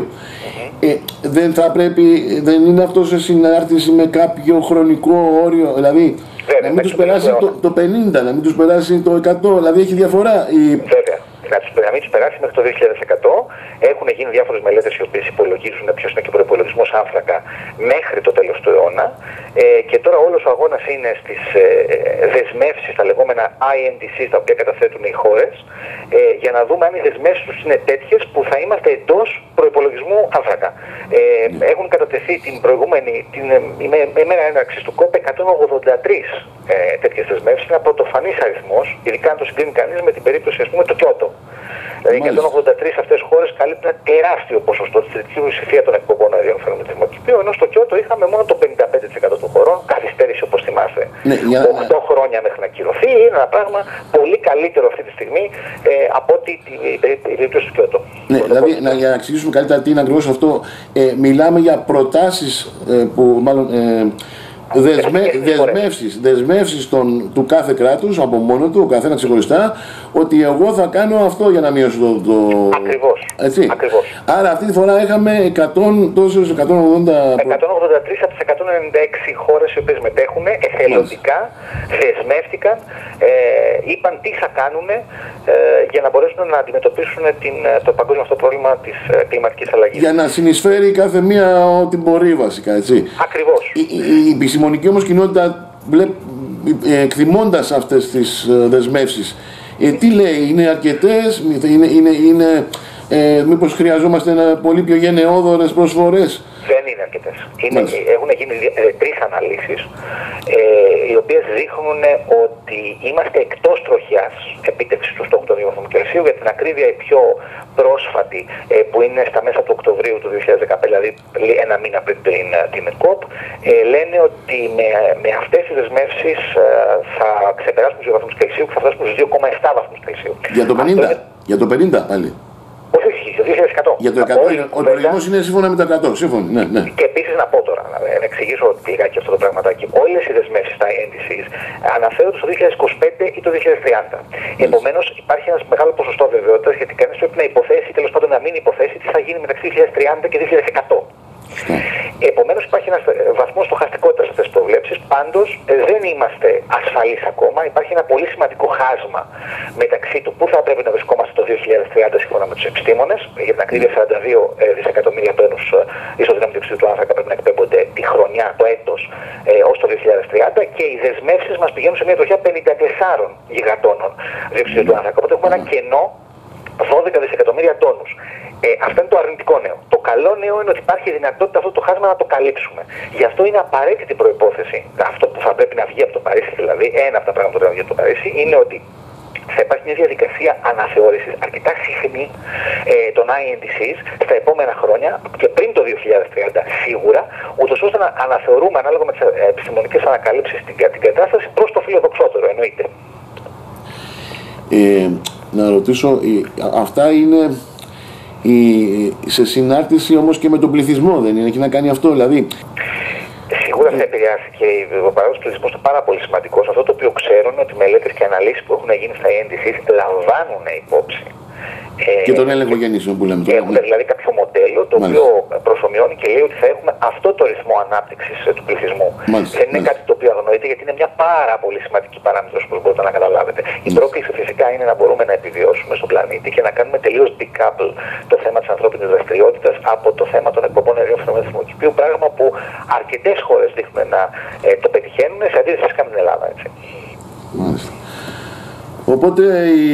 Ε, δεν θα πρέπει, δεν είναι αυτό σε συνάρτηση με κάποιο χρονικό όριο, δηλαδή βέβαια, να μην τους περάσει το, το πενήντα, να μην τους περάσει το εκατό, δηλαδή έχει διαφορά. Η... Βέβαια, να, τους, να μην τους περάσει μέχρι το δύο χιλιάδες εκατό. Έχουν γίνει διάφορες μελέτες οι οποίες υπολογίζουν ποιος είναι και ο προϋπολογισμός άνθρακα μέχρι το τέλος του αιώνα. Ε, και τώρα όλος ο αγώνας είναι στις ε, δεσμεύσεις, τα λεγόμενα άι εν ντι σι, τα οποία καταθέτουν οι χώρες, ε, για να δούμε αν οι δεσμεύσεις τους είναι τέτοιες που θα είμαστε εντός προϋπολογισμού άνθρακα. Ε, έχουν κατατεθεί την προηγούμενη, την ημέρα έναρξης του κοπ εκατόν ογδόντα τρεις ε, τέτοιες δεσμεύσεις. Είναι ένα πρωτοφανής αριθμός, ειδικά αν το συγκρίνει κανείς με την περίπτωση, ας πούμε, του Κιώτο. Δηλαδή, εκατόν ογδόντα τρεις αυτές τις χώρες καλύπτουν ένα τεράστιο ποσοστό της θετικής πλειοψηφίας των εκπομπών αερίων φαινόμενου του θερμοκηπίου, ενώ στο Κιώτο είχαμε μόνο το πενήντα πέντε τοις εκατό των χωρών, καθυστέρηση όπως θυμάστε. Ναι, για... οκτώ χρόνια μέχρι να κυρωθεί, είναι ένα πράγμα πολύ καλύτερο αυτή τη στιγμή ε, από ότι η περίπτωση του Κιώτο. Ναι, δηλαδή, να, για να εξηγήσουμε καλύτερα τι είναι ακριβώς αυτό, ε, μιλάμε για προτάσεις ε, που μάλλον. Ε, Δεσμε, δεσμεύσεις, δεσμεύσεις των, του κάθε κράτους από μόνο του, ο καθένας ξεχωριστά, ότι εγώ θα κάνω αυτό για να μειώσω το... το... Ακριβώς, έτσι. Ακριβώς. Άρα αυτή τη φορά είχαμε εκατό, τόσες, εκατόν ογδόντα... εκατόν ογδόντα τρεις από τις εκατόν ενενήντα έξι χώρες οι οποίες μετέχουν, εθελοντικά, δεσμεύτηκαν, ε, είπαν τι θα κάνουν ε, για να μπορέσουν να αντιμετωπίσουν την, το παγκόσμιο αυτό πρόβλημα της ε, κλιματικής αλλαγής. Για να συνεισφέρει κάθε μία ό,τι μπορεί βασικά, έτσι. Ακριβώς. Η, η, η επιστημονική όμως κοινότητα, εκτιμώντας αυτές τις δεσμεύσεις, ε, τι λέει, είναι αρκετές, είναι, είναι, είναι, ε, μήπως χρειαζόμαστε ένα πολύ πιο γενναιόδορες προσφορές? Δεν είναι αρκετές. Είναι, έχουν γίνει ε, τρεις αναλύσεις, ε, οι οποίες δείχνουν ότι είμαστε εκτός τροχιάς επίτευξης του στόχου των δύο βαθμών Κελσίου. Για την ακρίβεια, η πιο πρόσφατη, ε, που είναι στα μέσα του Οκτωβρίου του δύο χιλιάδες δεκαπέντε, δηλαδή ένα μήνα πριν την, την κοπ, ε, λένε ότι με, με αυτές τις δεσμεύσεις ε, θα ξεπεράσουμε τους δύο βαθμούς Κελσίου και θα φτάσουμε στους δύο κόμμα επτά βαθμούς Κελσίου. Για το πενήντα, είναι... για το πενήντα πάλι. Όχι, όχι, το δύο χιλιάδες εκατό. Για το εκατό, ο υπολογισμός είναι σύμφωνα με το εκατό, σύμφωνα, ναι, ναι. Και επίσης να πω τώρα, να, να εξηγήσω λιγάκι αυτό το πραγματάκι. Όλες οι δεσμεύσεις στα άι εν ντι σι αναφέρονται στο δύο χιλιάδες είκοσι πέντε ή το δύο χιλιάδες τριάντα. Επομένως υπάρχει ένας μεγάλο ποσοστό βεβαιότητας, γιατί κανείς πρέπει να υποθέσει, τέλος πάντων να μην υποθέσει, τι θα γίνει μεταξύ δύο χιλιάδες τριάντα και δύο χιλιάδες εκατό. Επομένως υπάρχει ένας βαθμός στοχαστικότητας σε αυτές τις προβλέψεις. Πάντως δεν είμαστε ασφαλείς ακόμα. Υπάρχει ένα πολύ σημαντικό χάσμα μεταξύ του που θα πρέπει να βρισκόμαστε το δύο χιλιάδες τριάντα σύμφωνα με τους επιστήμονες. Για την ακρίβεια, σαράντα δύο δισεκατομμύρια τόνους ισοδύναμη διοξειδίου του άνθρακα πρέπει να εκπέμπονται τη χρονιά, το έτος, ε, ως το δύο χιλιάδες τριάντα, και οι δεσμεύσεις μας πηγαίνουν σε μια τροχιά πενήντα τεσσάρων γιγατόνων διοξειδίου του άνθρακα. Οπότε έχουμε ένα κενό δώδεκα δισεκατομμύρια τόνους. Ε, αυτό είναι το αρνητικό νέο. Το καλό νέο είναι ότι υπάρχει δυνατότητα αυτό το χάσμα να το καλύψουμε. Γι' αυτό είναι απαραίτητη προϋπόθεση, αυτό που θα πρέπει να βγει από το Παρίσι, δηλαδή, ένα από τα πράγματα που πρέπει να βγει από το Παρίσι, είναι ότι θα υπάρχει μια διαδικασία αναθεώρησης αρκετά συχνή ε, των άι εν ντι σι στα επόμενα χρόνια και πριν το δύο χιλιάδες τριάντα σίγουρα, ούτως ώστε να αναθεωρούμε ανάλογα με τις επιστημονικές ανακαλύψεις την, την κατάσταση προς το φιλοδοξότερο, εννοείται. Ε, να ρωτήσω, ε, αυτά είναι... Η, σε συνάρτηση όμως και με τον πληθυσμό, δεν είναι, έχει να κάνει αυτό, δηλαδή. Σίγουρα θα επηρεάσει και ο παράγοντας πληθυσμός είναι πάρα πολύ σημαντικός. Αυτό το οποίο ξέρουν ότι μελέτες και αναλύσεις που έχουν γίνει στα άι εν ντι σι λαμβάνουν υπόψη Ε, και τον έλεγχο γεννήσεων που λέμε. Έχουμε δηλαδή κάποιο μοντέλο το Μάλιστα. οποίο προσομοιώνει και λέει ότι θα έχουμε αυτό το ρυθμό ανάπτυξης του πληθυσμού. Μάλιστα. Δεν είναι Μάλιστα. κάτι το οποίο αγνοείται, γιατί είναι μια πάρα πολύ σημαντική παράμετρος, όπως μπορείτε να καταλάβετε. Μάλιστα. Η πρόκληση φυσικά είναι να μπορούμε να επιβιώσουμε στον πλανήτη και να κάνουμε τελείως decouple το θέμα της ανθρώπινης δραστηριότητας από το θέμα των εκπομπών αερίων φαινομένου θερμοκηπίου, πράγμα που αρκετές χώρες δείχνουν να ε, το πετυχαίνουν, σε αντίθεση φυσικά με την Ελλάδα. Έτσι. Μάλιστα. Οπότε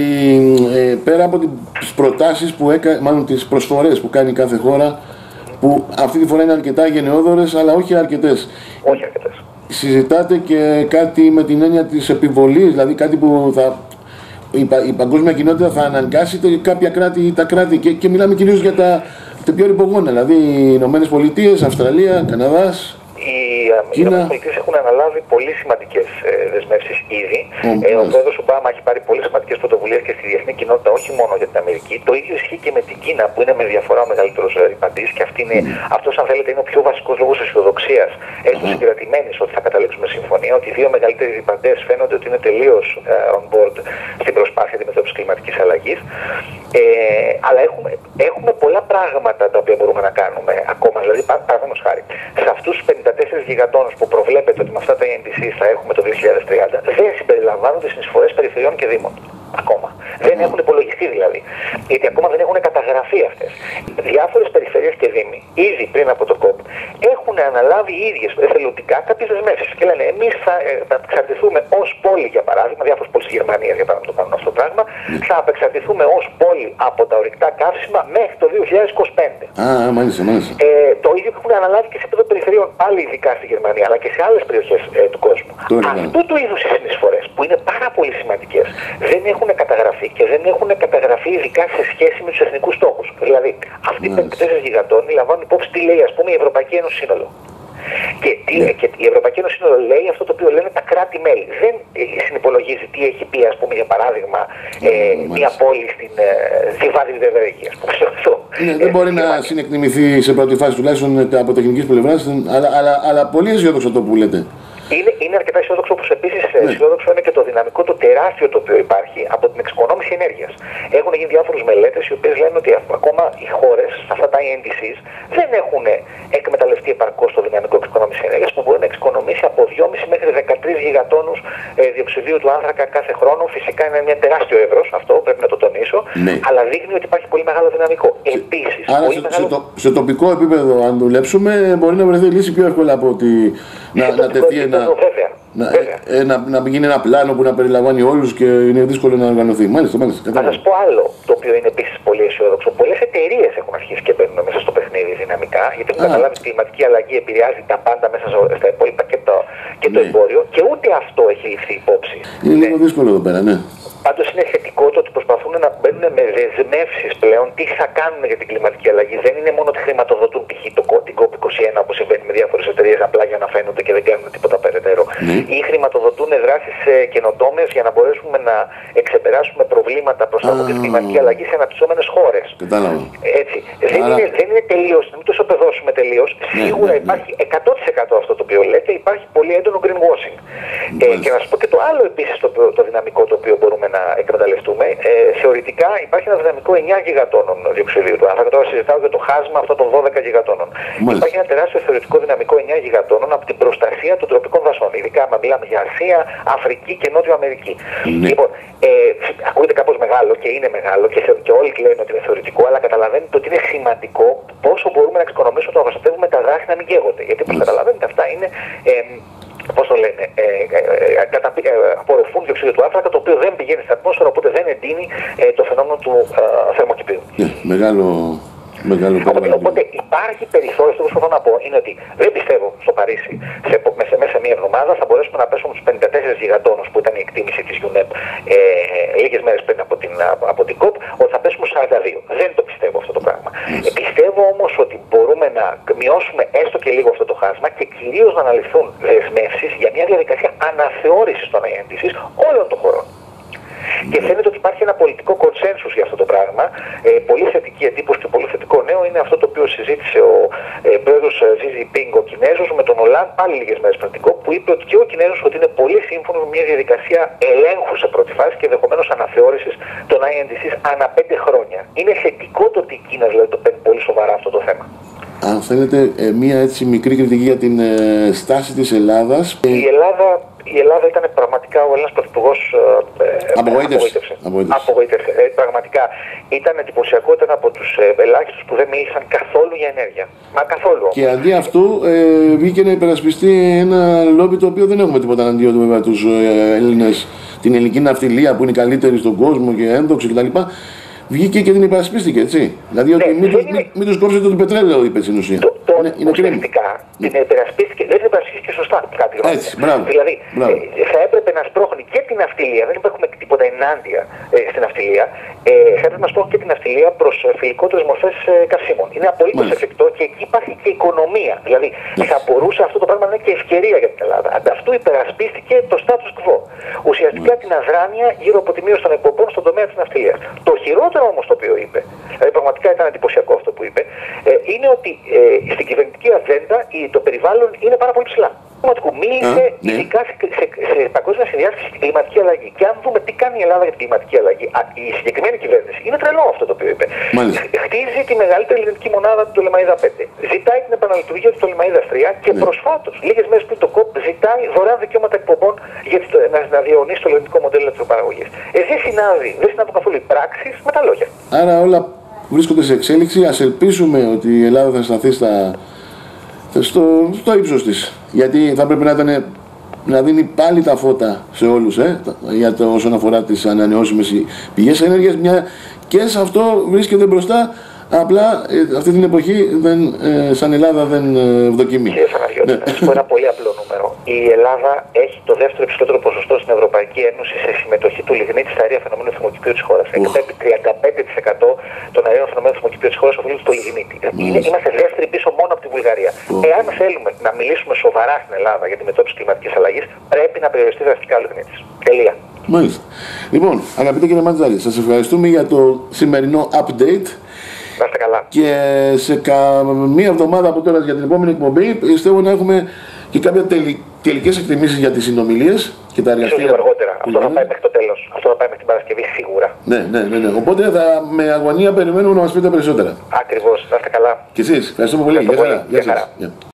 ε, πέρα από τις προτάσεις που έκα, μάλλον τις προσφορές που κάνει κάθε χώρα, που αυτή τη φορά είναι αρκετά γενναιόδωρες, αλλά όχι αρκετές. Όχι αρκετές. Συζητάτε και κάτι με την έννοια της επιβολής, δηλαδή κάτι που θα, η, πα, η παγκόσμια κοινότητα θα αναγκάσει κάποια κράτη, τα κράτη και, και μιλάμε κυρίως για τα, τα πιο ρηπογόνα, δηλαδή οι Ηνωμένες Πολιτείες, Αυστραλία, Καναδάς. Οι Ηνωμένες Πολιτείες έχουν αναλάβει πολύ σημαντικές ε, δεσμεύσεις ήδη. Mm, ε, ο πρόεδρος Ομπάμα έχει πάρει πολύ σημαντικές πρωτοβουλίες και στη διεθνή κοινότητα, όχι μόνο για την Αμερική. Το ίδιο ισχύει και με την Κίνα, που είναι με διαφορά ο μεγαλύτερος ρηπαντής, και αυτή είναι, mm. αυτός, αν θέλετε, είναι ο πιο βασικός λόγος αισιοδοξίας, έστω mm. συγκρατημένης, ότι θα καταλήξουμε συμφωνία, ότι οι δύο μεγαλύτεροι ρηπαντές φαίνονται ότι είναι τελείως uh, on board στην προσπάθεια αντιμετώπισης κλιματικής αλλαγής. Ε, αλλά έχουμε, έχουμε πολλά πράγματα τα οποία μπορούμε να κάνουμε ακόμα. Δηλαδή, παραδείγματος χάρη, σε αυτούς τους πενήντα τέσσερις γιγατόνους που προβλέπεται ότι με αυτά τα ι εν τι σι θα έχουμε το δύο χιλιάδες τριάντα, δεν συμπεριλαμβάνονται συνεισφορές περιφερειών και δήμων. Ακόμα. Δεν έχουν υπολογιστεί δηλαδή. Γιατί ακόμα δεν έχουν καταγραφεί αυτές. Διάφορες περιφερειές και δήμοι, ήδη πριν από το κοπ, έχουν αναλάβει οι ίδιες εθελοντικά κάποιες δεσμεύσεις. Και λένε, εμείς θα, ε, θα εξαρτηθούμε ως πόλη, για παράδειγμα, διάφορες πόλεις της Γερμανίας για παράδειγμα το κάνουν αυτό το πράγμα, θα απεξαρτηθούμε ως πόλη από τα ορυκτά καύσιμα μέχρι το δύο χιλιάδες είκοσι πέντε. Α, μάλιστα, μάλιστα. Ε, το ίδιο που έχουν αναλάβει και σε επίπεδο περιφερειών, πάλι ειδικά στη Γερμανία, αλλά και σε άλλες περιοχές ε, του κόσμου. Τώρα, αυτού του είδους οι συνεισφορές, που είναι πάρα πολύ σημαντικές, δεν έχουν καταγραφεί και δεν έχουν καταγραφεί ειδικά σε σχέση με τους εθνικούς στόχους. Δηλαδή, αυτοί οι πενήντα τέσσερις γιγατόνοι λαμβάνουν υπόψη τι λέει, ας πούμε, η Ευρωπαϊκή Ένωση σύνολο. Και, τι, yeah. και η Ευρωπαϊκή Ένωση σύνολο λέει αυτό το οποίο λένε τα κράτη-μέλη. Δεν συνυπολογίζει τι έχει πει, ας πούμε, για παράδειγμα, ε, yeah, μια πόλη στην ε, Βάδη Βεβερέγγι, ας πούμε. Ναι, δεν μπορεί να συνεκτιμηθεί σε πρώτη φάση τουλάχιστον από τεχνικής πλευράς, αλλά, αλλά, αλλά πολύ αισιόδοξο το που λέτε. Είναι, είναι αρκετά αισιόδοξο, όπως επίσης ναι. αισιόδοξο είναι και το δυναμικό, το τεράστιο το οποίο υπάρχει από την εξοικονόμηση ενέργειας. Έχουν γίνει διάφορες μελέτες οι οποίες λένε ότι ακόμα οι χώρες, αυτά τα ι εν τι σι, δεν έχουν εκμεταλλευτεί επαρκώς το δυναμικό εξοικονόμησης ενέργειας, που μπορεί να εξοικονομήσει από δυόμισι μέχρι δεκατρείς γιγατόνους ε, διοξιδίου του άνθρακα κάθε χρόνο. Φυσικά είναι ένα τεράστιο εύρος, αυτό πρέπει να το τονίσω, ναι. αλλά δείχνει ότι υπάρχει πολύ μεγάλο δυναμικό. Επίσης, άρα πολύ σε, μεγάλο... σε, το, σε τοπικό επίπεδο, αν δουλέψουμε, μπορεί να βρεθεί λύση πιο εύκολα από ότι να, να τεθεί ένα. Βέβαια. Να, ε, ε, να, να γίνει ένα πλάνο που να περιλαμβάνει όλους και είναι δύσκολο να οργανωθεί. Μάλιστα, μάλιστα. Θα σας πω άλλο, το οποίο είναι επίσης πολύ αισιόδοξο. Πολλές εταιρείες έχουν αρχίσει και μπαίνουν μέσα στο παιχνίδι δυναμικά, γιατί έχουν καταλάβει ότι η κλιματική αλλαγή επηρεάζει τα πάντα μέσα στα υπόλοιπα και το, και το ναι. εμπόριο, και ούτε αυτό έχει ληφθεί υπόψη. Είναι ναι. λίγο δύσκολο εδώ πέρα, ναι. Πάντως είναι θετικό το ότι προσπαθούν να μπαίνουν με δεσμεύσεις πλέον τι θα κάνουν για την κλιματική αλλαγή. Δεν είναι μόνο ότι χρηματοδοτούν π.χ. την κοπ είκοσι ένα, όπως συμβαίνει με διάφορες εταιρείες, απλά για να φαίνονται και δεν κάνουν τίποτα περαιτέρω. Mm. Ή χρηματοδοτούν δράσεις καινοτόμες για να μπορέσουμε να εξεπεράσουμε προβλήματα μπροστά από την κλιματική αλλαγή σε αναπτυσσόμενες χώρες. Έτσι. Δεν, Άρα... είναι, δεν είναι τελείως, να μην το ισοπεδώσουμε τελείως. Ναι, Σίγουρα ναι, ναι. υπάρχει εκατό τοις εκατό αυτό το οποίο λέτε, υπάρχει πολύ έντονο greenwashing. Mm. Ε, και να σας πω και το άλλο επίσης το, το δυναμικό το οποίο μπορούμε να εκμεταλλευτούμε. Ε, θεωρητικά υπάρχει ένα δυναμικό εννιά γιγατόνων διοξιδίου του άνθρακα. Τώρα συζητάω για το χάσμα αυτό των δώδεκα γιγατόνων. Μάλιστα. Υπάρχει ένα τεράστιο θεωρητικό δυναμικό εννιά γιγατόνων από την προστασία των τροπικών δασών. Ειδικά αν μιλάμε για Ασία, Αφρική και Νότιο Αμερική. Ναι. Λοιπόν, ε, ακούγεται κάπως μεγάλο και είναι μεγάλο και, και όλοι λένε ότι είναι θεωρητικό, αλλά καταλαβαίνετε ότι είναι σημαντικό πόσο μπορούμε να εξοικονομήσουμε το να προστατεύουμε τα δάση να μην καίγονται. Γιατί όπως καταλαβαίνετε αυτά είναι. Ε, πώς το λένε, ε, ε, ε, κατα, ε, απορροφούν διοξείδιο του άνθρακα, το οποίο δεν πηγαίνει στην ατμόσφαιρα, οπότε δεν εντείνει ε, το φαινόμενο του ε, θερμοκηπίου. Yeah, μεγάλο, μεγάλο οπότε, οπότε υπάρχει περιθώριο, αυτό που προσπαθώ να πω είναι ότι δεν πιστεύω στο Παρίσι σε, μέσα, μέσα σε μία εβδομάδα θα μπορέσουμε να πέσουμε στους πενήντα τέσσερις γιγατόνους που ήταν η εκτίμηση της γιου νεπ ε, λίγες μέρες πριν από την, από την κοπ, ότι θα πέσουμε στους σαράντα δύο. Δεν το πιστεύω αυτό το πράγμα. Yes. Ε, πιστεύω όμως ότι μπορούμε να μειώσουμε έστω και λίγο αυτό το χάσμα και κυρίως να αναλυθούν δεσμεύσεις για μια διαδικασία αναθεώρησης των ι εν τι σι όλων των χωρών. Και φαίνεται ότι υπάρχει ένα πολιτικό κονσένσους για αυτό το πράγμα. Ε, πολύ θετική εντύπωση και πολύ θετικό νέο είναι αυτό το οποίο συζήτησε ο ε, πρόεδρος Xi Jinping, ο Κινέζος, με τον Ολάν πάλι λίγες μέρες πριν την κόπ, που είπε ότι και ο Κινέζος ότι είναι πολύ σύμφωνο με μια διαδικασία ελέγχου σε πρώτη φάση και ενδεχομένως αναθεώρησης των άι εν ντι σις ανά πέντε χρόνια. Είναι θετικό το ότι η Κίνα δηλαδή το παίρνει πολύ σοβαρά αυτό το θέμα. Αν θέλετε, ε, μία έτσι μικρή κριτική για την ε, στάση της Ελλάδας. Η Ελλάδα, η Ελλάδα ήταν πραγματικά, ο Έλληνας Πρωθυπουργός ε, απογοήτευσε. Απογοήτευσε. Ε, πραγματικά ήταν εντυπωσιακό, ήταν από τους ε, ελάχιστους που δεν μίλησαν καθόλου για ενέργεια. Μα καθόλου. Και αντί αυτού ε, βγήκε να υπερασπιστεί ένα λόμπι το οποίο δεν έχουμε τίποτα αντίον του, βέβαια, τους ε, Έλληνες, την ελληνική ναυτιλία που είναι η καλύτερη στον κόσμο και ένδοξη κτλ. Βγήκε και την υπερασπίστηκε, έτσι. Δηλαδή ότι ναι, μην, τους, μην, μην τους κόψετε το πετρέλαιο, είπε στην ουσία. Το, το, είναι, είναι ουσιαστικά την υπερασπίστηκε, δεν την υπερασπίστηκε σωστά, κάτι γνώμη. Έτσι, μπράβο. Δηλαδή μπράβο. Ε, θα έπρεπε να σπρώχνει και την ναυτιλία, δεν έχουμε τίποτα ενάντια ε, στην ναυτιλία, ε, θα έπρεπε να σπρώχνει και την ναυτιλία προς φιλικότερες μορφές ε, καυσίμων. Είναι απολύτως εφικτό και εκεί υπάρχει και οικονομία. Δηλαδή Μάλιστα. θα μπορούσε αυτό το πράγμα να είναι και ευκαιρία για την Ελλάδα. Ανταυτού υπερασπίστηκε το status quo. Ουσιαστικά Μάλιστα. την αδράνεια γύρω από τη μείωση των εκπομπών στον τομέα της ναυτιλίας. Το χειρότερο όμως το οποίο είπε, δηλαδή πραγματικά ήταν εντυπωσιακό αυτό που είπε, ε, είναι ότι ε, στην κυβερνητική ατζέντα το περιβάλλον είναι πάρα πολύ ψηλά. Μίλησε ναι. ειδικά σε, σε, σε παγκόσμια συνδιάσκεψη στην κλιματική αλλαγή. Και αν δούμε τι κάνει η Ελλάδα για την κλιματική αλλαγή, α, η συγκεκριμένη κυβέρνηση, είναι τρελό αυτό το οποίο είπε. Μάλιστα. Χτίζει τη μεγαλύτερη ελληνική μονάδα του Τολεμαΐδα πέντε. Ζητάει την επαναλειτουργία του Τολεμαΐδα τρία και ναι. προσφάτως, λίγες μέρες πριν το κόπ, ζητάει δωρεάν δικαιώματα εκπομπών για το, να, να διαιωνίσει το ελληνικό μοντέλο ηλεκτροπαραγωγής. Εδώ συνάδει, δεν συνάδουν καθόλου οι πράξεις με τα λόγια. Άρα όλα βρίσκονται σε εξέλιξη. Ας ελπίσουμε ότι η Ελλάδα θα σταθεί στα. Στο, στο ύψος της, γιατί θα πρέπει να, ήταν, να δίνει πάλι τα φώτα σε όλους ε, για το, όσον αφορά τις ανανεώσιμες πηγές ενέργειας, μια, και σε αυτό βρίσκεται μπροστά, απλά ε, αυτή την εποχή δεν, ε, σαν Ελλάδα δεν ε, ευδοκιμεί. Κύριε Σαναριώτη, να σας πω ένα πολύ απλό νούμερο. Η Ελλάδα έχει το δεύτερο υψηλότερο ποσοστό στην Ευρωπαϊκή Ένωση σε συμμετοχή του λιγνίτη στα αέρια φαινομένου θερμοκηπίου της χώρας. Εκπέμπει τριάντα πέντε τοις εκατό των αερίων φαινομένων θερμοκηπίου της χώρας οφείλονται στο λιγνίτη. Είμαστε δεύτεροι πίσω μόνο από τη Βουλγαρία. Mm. Εάν θέλουμε να μιλήσουμε σοβαρά στην Ελλάδα για τη μετώπιση κλιματικής αλλαγής, πρέπει να περιοριστεί δραστικά ο λιγνίτης. Τελεία. Μάλιστα. Λοιπόν, αγαπητέ κύριε Μαντζάρη, σας ευχαριστούμε για το σημερινό update. Να είστε καλά. Και σε μία εβδομάδα από τώρα για την επόμενη εκπομπή πιστεύω να έχουμε και κάποια τελι... τελικές εκτιμήσεις για τις συνομιλίες και τα εργαστήρια. Ίσως αργότερα. Αυτό θα πάει μέχρι το τέλος. Αυτό θα πάει μέχρι την Παρασκευή σίγουρα. Ναι, ναι, ναι, ναι. Οπότε θα, με αγωνία περιμένουμε να μας πείτε περισσότερα. Ακριβώς. Να είστε καλά. Και εσείς. Ευχαριστούμε πολύ. Γεια χαρά.